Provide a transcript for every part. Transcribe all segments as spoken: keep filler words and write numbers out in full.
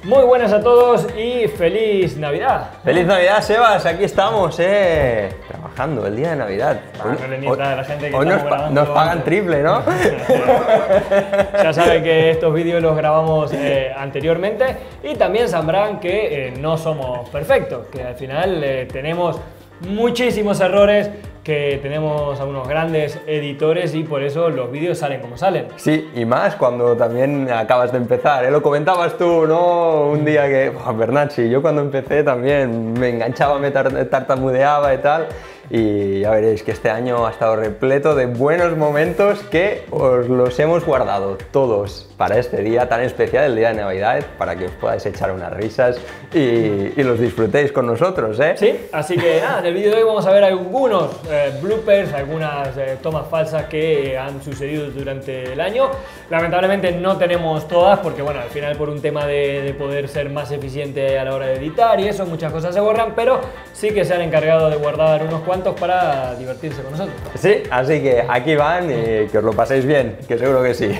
Muy buenas a todos y feliz Navidad. ¡Feliz Navidad, Sebas! Aquí estamos, eh, trabajando el día de Navidad. Hoy, no le hoy, la gente que hoy nos, pa nos pagan triple, ¿no? Ya saben que estos vídeos los grabamos eh, anteriormente y también sabrán que eh, no somos perfectos, que al final eh, tenemos muchísimos errores, que tenemos a unos grandes editores y por eso los vídeos salen como salen. Sí, y más cuando también acabas de empezar, ¿eh? Lo comentabas tú, ¿no? Un día que, oh, Bernacchi, yo cuando empecé también me enganchaba, me tar tartamudeaba y tal. Y ya veréis que este año ha estado repleto de buenos momentos que os los hemos guardado todos para este día tan especial, el día de Navidad, para que os podáis echar unas risas y, y los disfrutéis con nosotros, ¿eh? Sí, así que nada, en el vídeo de hoy vamos a ver algunos eh, bloopers, algunas eh, tomas falsas que eh, han sucedido durante el año. Lamentablemente no tenemos todas porque, bueno, al final por un tema de, de poder ser más eficiente a la hora de editar y eso, muchas cosas se borran, pero sí que se han encargado de guardar unos cuantos para divertirse con nosotros. Sí, así que aquí van y que os lo paséis bien, que seguro que sí.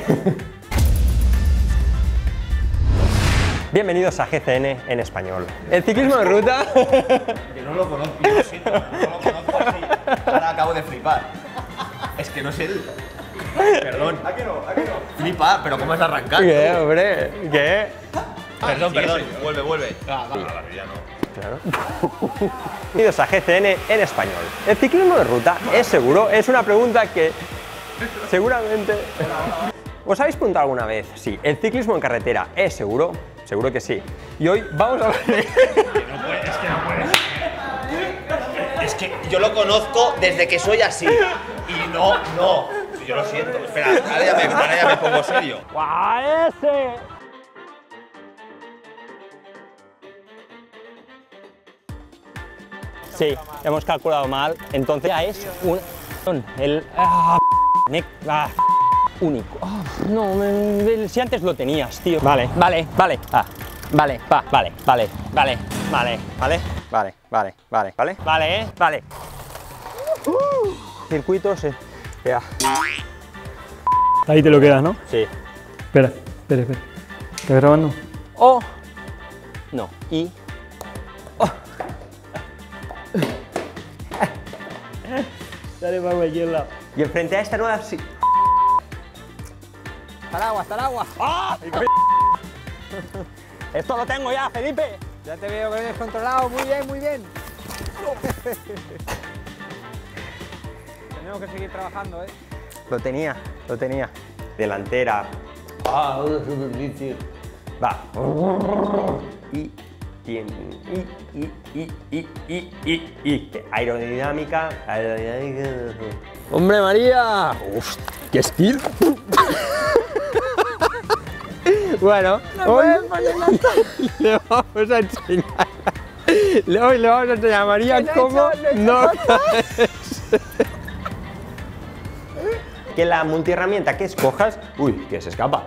Bienvenidos a G C N en español. El ciclismo de ruta... Que no lo conozco, lo siento, no lo conozco así. Ahora acabo de flipar. Es que no sé el... Perdón. ¿A qué no? ¿A qué no? Flipa, pero ¿cómo es arrancar? ¿Qué, hombre? ¿Qué? Perdón, perdón. Vuelve, vuelve. Ah, va, va, ya no. Claro. Bienvenidos a G C N en español. ¿El ciclismo de ruta es seguro? Es una pregunta que seguramente... ¿Os habéis preguntado alguna vez si el ciclismo en carretera es seguro? Seguro que sí. Y hoy vamos a ver... Que no puede, es que no puede. Es que yo lo conozco desde que soy así. Y no, no. Yo lo siento. Espera, ahora ya me, ahora ya me pongo serio. ¡Guau, ese! Sí, hemos calculado mal. Entonces ya es un... El... Ah, ah, único. Oh, no, me, si antes lo tenías, tío. Vale, vale, vale. Ah, vale, va, vale, vale, vale, vale, vale, vale, vale, vale, vale, vale, eh, vale. Uh, circuitos, eh. Ya. Ahí te lo quedas, ¿no? Sí. Espera, espera, espera. ¿Estás grabando? O... No, y... Oh. Dale para cualquier lado. Y enfrente a esta nueva... Sí. ¡Hasta el agua, hasta el agua! ¡Ah! Esto lo tengo ya, Felipe. Ya te veo que vienes controlado, muy bien, muy bien. Tenemos que seguir trabajando, ¿eh? Lo tenía, lo tenía. Delantera. Ah, va. Y tiene. Y, y, y, y, y, y, y. Aerodinámica. Aerodinámica. ¡Hombre, María! ¡Uf! ¡Qué skill! Bueno, no hoy le vamos a enseñar. Hoy le vamos a enseñar a María cómo no. Que la multiherramienta que escojas, uy, que se escapa.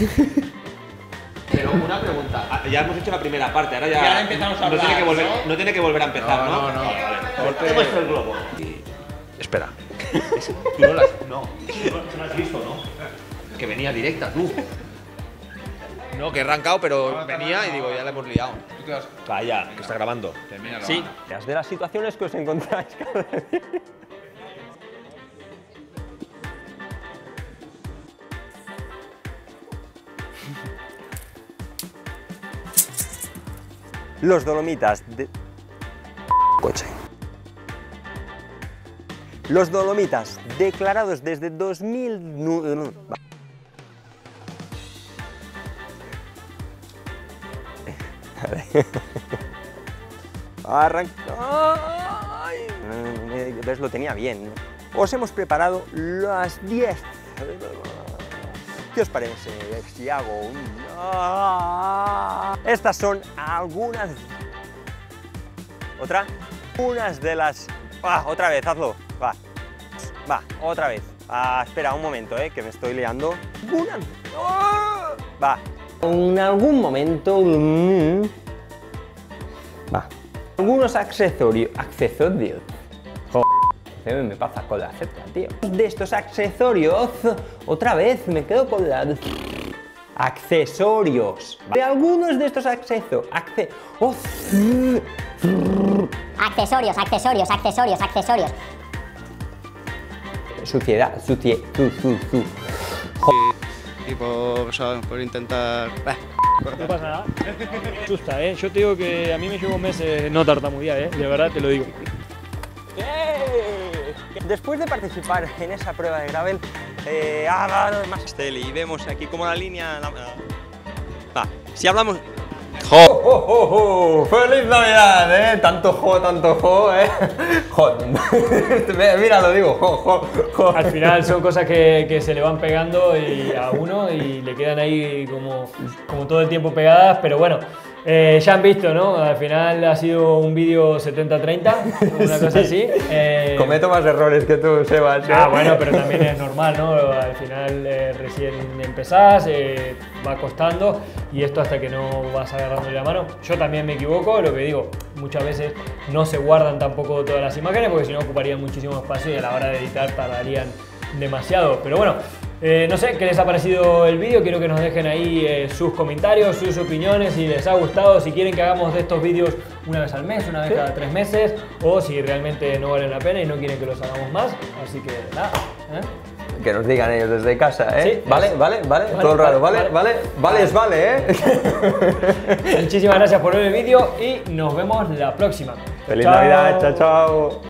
Pero una pregunta, ya hemos hecho la primera parte, ahora ya, ya empezamos a hablar, no tiene que volver, ¿no? no tiene que volver a empezar, ¿no? No, no, no. Te muestro el globo. Y... Espera. Tú no las, no, no las has visto, ¿no? Que venía directa, tú. No, que he arrancado, pero venía y digo, ya la hemos liado. Calla, que está grabando. Sí, de las situaciones que os encontráis cada día. Los Dolomitas de... Coche. Los Dolomitas declarados desde dos mil nueve... Arranca... ¿Ves? Lo tenía bien. Os hemos preparado las diez. ¿Qué os parece si hago un... Estas son algunas... ¿Otra? Unas de las... Ah, otra vez, hazlo. Va. Va, otra vez. Ah, espera un momento, eh, que me estoy liando. Una... Va. En algún momento... Va. Algunos accesorios... Accesorios... Joder, me pasa con la Z, tío. De estos accesorios... Otra vez, me quedo con la... accesorios. De algunos de estos accesos. Acce oh, Accesorios, accesorios, accesorios, accesorios. Suciedad, sucie, su, su, su. Y por, o sea, por intentar... Bah. No pasa nada. Asusta, ¿eh? Yo te digo que a mí me llevó meses no tartamudear, ¿eh? De verdad te lo digo. Después de participar en esa prueba de gravel, eh, ah, no, más Steli, y vemos aquí como la línea... La, va, si hablamos... ¡Jo! ¡Oh, oh, oh! ¡Feliz Navidad! ¿Eh? Tanto jo, tanto jo, ¿eh? Jo. Mira, lo digo, jo, jo, jo. Al final son cosas que, que se le van pegando y a uno y le quedan ahí como, como todo el tiempo pegadas, pero bueno. Eh, ya han visto, ¿no? Al final ha sido un vídeo setenta treinta, una cosa así. Eh, Cometo más errores que tú, Sebas. ¿eh? Ah, bueno, pero también es normal, ¿no? Al final eh, recién empezás, eh, va costando y esto hasta que no vas agarrándole la mano. Yo también me equivoco, lo que digo, muchas veces no se guardan tampoco todas las imágenes porque si no ocuparían muchísimo espacio y a la hora de editar tardarían demasiado. Pero bueno, eh, no sé qué les ha parecido el vídeo, quiero que nos dejen ahí eh, sus comentarios, sus opiniones, si les ha gustado, si quieren que hagamos de estos vídeos una vez al mes, una vez cada tres meses, o si realmente no valen la pena y no quieren que los hagamos más, así que nada. ¿eh? Que nos digan ellos desde casa, ¿eh? Sí, vale, es. vale, vale, Vale, todo el rato, vale, vale, vale, vale, es vale, ¿eh? Muchísimas gracias por ver el vídeo y nos vemos la próxima. Feliz Chao. Navidad, chao, chao.